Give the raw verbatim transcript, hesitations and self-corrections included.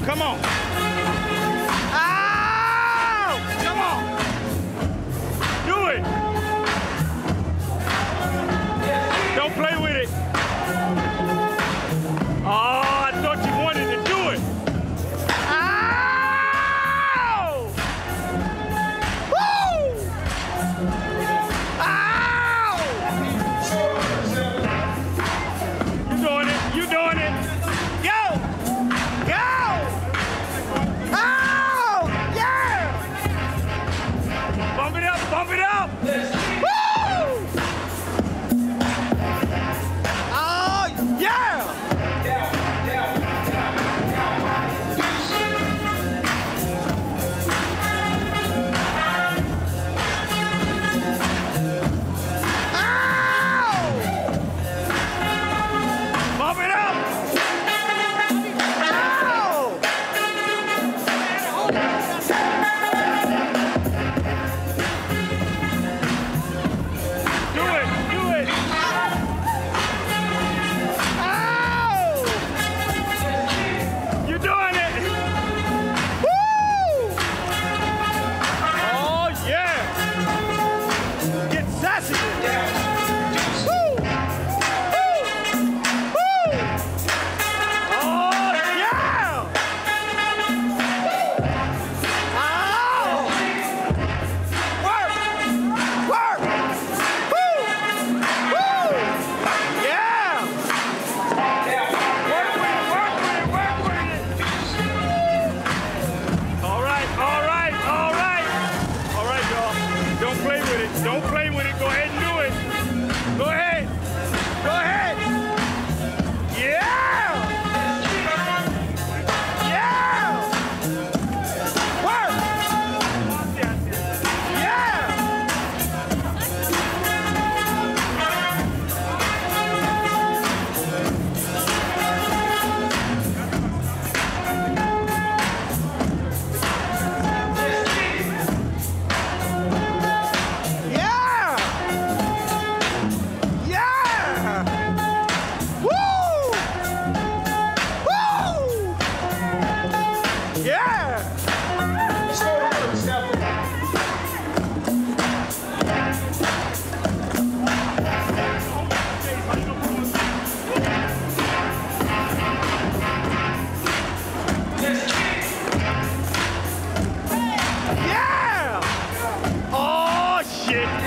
Come on. Ow! Come on. Do it. Don't play with it. Oh, I thought you wanted to do it. Ow! Woo! Ow! You doing it. You doing it. Go! Go! Ow! Yeah! Bump it up, bump it up! Woo! Oh, yeah! Bump it up! Do it, do it! Ow! You're doing it! Woo! Oh, yeah! Get sassy! Woo! Woo! Woo! Oh, yeah! Ow! Work! Work! Woo! Woo! Yeah! Work with it, work with it, work with it! All right, all right, all right! All right, y'all. Don't play with it. Don't play with it. Go ahead and do it. Go ahead. Go ahead. Yeah! Yeah! Work! Yeah! Yeah! Yeah! Woo! Woo! Yeah! Yeah! Oh, shit!